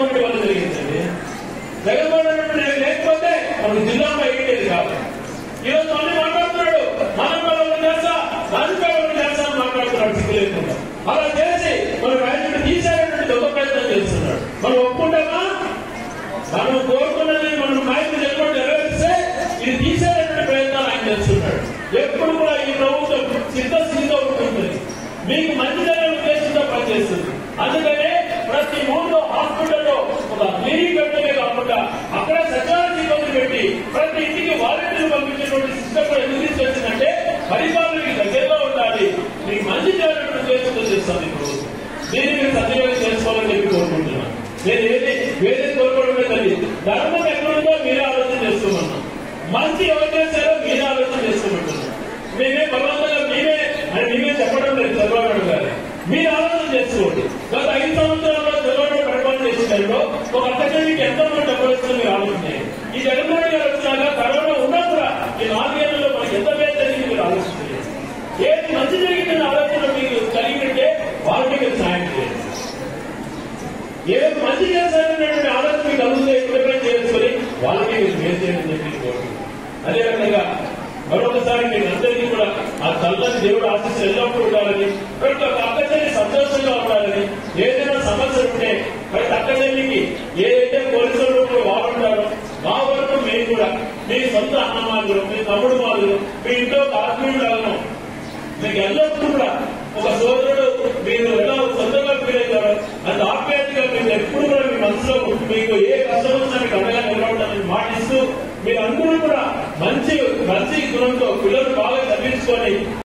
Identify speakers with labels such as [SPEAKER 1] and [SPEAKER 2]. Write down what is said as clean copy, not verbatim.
[SPEAKER 1] జగన్మోహన్ రెడ్డి వల్ల జరిగిందండి. జగన్మోహన్ రెడ్డి లేకపోతే మనకు జిల్లాలో అయ్యేది కాదు. ఈరోజు మళ్ళీ మాట్లాడుతున్నాడు, మానవ చేస్తా రాజకీయాలు చేస్తా అని మాట్లాడుతున్నాడు సిగ్గు లేకుండా. అలా చేసి మన రాజకీయ తీసేటువంటి గొప్ప ప్రయత్నం చేస్తున్నాడు. మనం ఒప్పుకుంటామా? మనం కోరుకున్నది మనం నాయకులు చెప్పడం నెరవేరిస్తే ఇది తీసేటువంటి ప్రయత్నాలు ఆయన చేస్తున్నాడు. ఎప్పుడు కూడా ఈ ప్రభుత్వం సిద్ధస్థితితో ఉంటుంది, మీకు మంచి జరిగిన ఉద్దేశంతో పనిచేస్తుంది. అందుకనే ప్రతి ఊళ్ళో హాస్పిటల్లో ఒక క్లినిక్ పెట్టడమే కాకుండా అక్కడ సచివాలయ సిబ్బంది పెట్టి ప్రతి ఇంటికి వాలంటీర్లు పంపించేటువంటి సిస్టమ్ కూడా ఎందుకు తీసుకొచ్చిందంటే పరిపాలనకి దగ్గరగా ఉండాలి, మీకు మంచి చేయాలనే ఉద్దేశంతో చేస్తాను ఈ ప్రభుత్వం. దీన్ని మీరు సద్వినియోగం చేసుకోవాలని చెప్పి కోరుకుంటున్నాను. నేను వేరే కోరుకోవడమే తల్లి, ధర్మం ఎక్కడుందో మీరే ఆలోచన చేసుకోమన్నాం, మంచి ఎవరు చేశారో మీరే ఆలోచన చేసుకోమంటున్నాం. మేమే బలవంతంగా మేమే చెప్పడం లేదు చంద్రబాబు గారు, మీరు ఆలోచన చేసుకోండి. గత 5 సంవత్సరాల్లో చంద్రబాబు పరిపాలన చేసినప్పుడు ఒక అక్కడికి ఎంతమంది డబ్బులు వస్తుందో మీరు ఆలోచన చేయండి. ఈ జగన్మోహన్ గారు వచ్చినాక కరోనా ఉన్నా కూడా ఈ 4 ఏళ్లలో మనకి ఎంత పేరు జరిగింది మీరు ఆలోచన చేయండి. ఏది మంచి జరిగిందన్న ఆలోచన మీకు కలిగితే వాళ్ళకి మీరు సాయం చేయండి. ఏది మంచి చేశారనేటువంటి ఆలోచన మీకు అందులో ఇంప్లిమెంట్ చేసుకుని వాళ్ళకి మీరు మేలు చేయడం చెప్పి. అదే రకంగా మరొకసారి మీకు అందరికీ కూడా ఆ తల్లని దేవుడు ఆశిస్తూ ఎల్లప్పుడూ ఉండాలని, ప్రతి ఒక్క అక్కచెల్లి సంతోషంగా ఉండాలని, ఏదైనా సమస్య ఉంటే ప్రతి అక్కచెల్లికి ఏదైతే పోలీసుల రూపంలో వాడుంటారో మా వరకు మేము కూడా మీ సొంత అన్న మాదిరు, మీ తమ్ముడు మాదిరు, మీ ఇంట్లో ఒక ఆత్మీయుడు లాగను మీకు ఎల్లప్పుడూ కూడా ఒక సోదరుడు మీరు ఎలా సొంతంగా ఫీల్ అవుతారో అంత ఆప్యాయతగా మీరు ఎప్పుడు కూడా మీ మనసులో మీకు ఏ కష్టం వచ్చినా మీకు అండగా నిలబడాలని మాటిస్తూ మీరందరూ కూడా మంచి గుణంతో పిల్లలు బాగా చదివించుకొని